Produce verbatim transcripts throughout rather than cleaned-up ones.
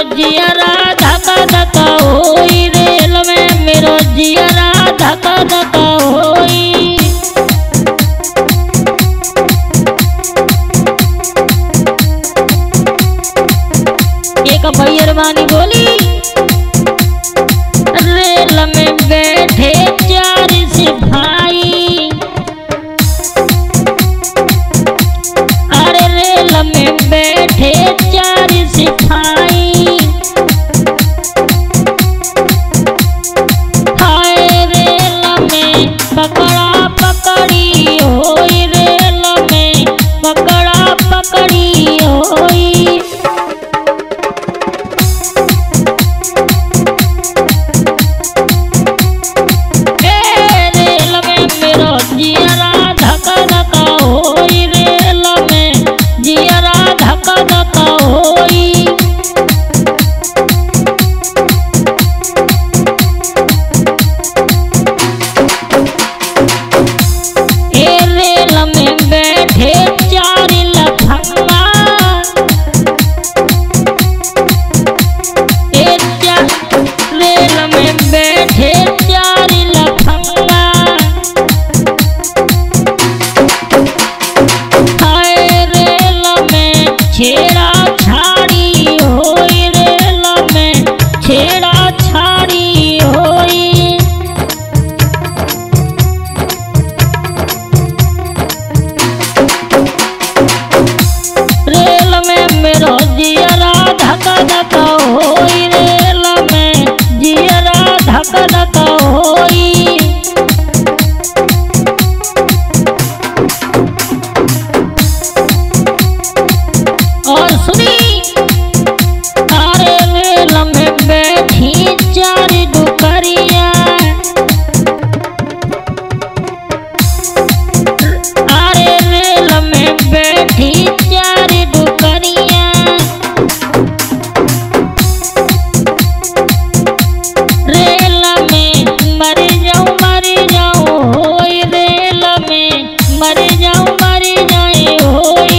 जियरा धका धका होई, रेल में मेरो जियरा धका धका होई। एक भैया वानी बोली, रेल में बैठे चार सिपाही, अरे रेल में बैठे चार सिपाही, हाय रेल में पकड़ा पकड़ी होई, रेल में पकड़ा पकड़ी होई। छेड़ा छाड़ी होई, रेल में छेड़ा छाड़ी होई। रेल में मेरो जियरा धका धका होई, रेल में जियरा धका धका होई। और सुनी, अरे रेल में बैठी चार डुकरिया, अरे रेल में बैठी चार डुकरिया, रेल में मर जाऊं मर जाऊं होई, रेल में मर जाऊं मर जाए होई।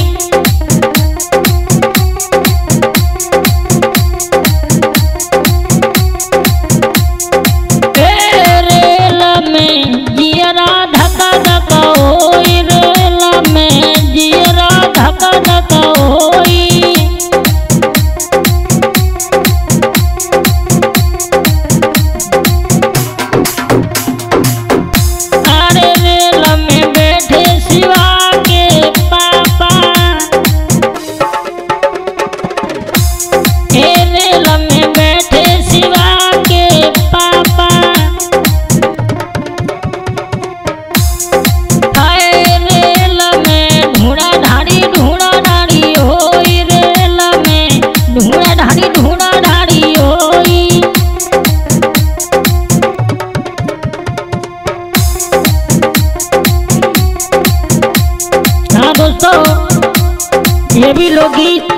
दोस्तों ये भी लोकगीत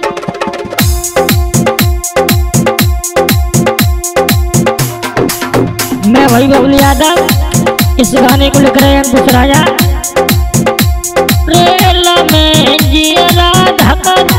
मैं वही बबलू यादव इस गाने को लिख रहे हैं अंकुश राजा। रेल में जियरा धका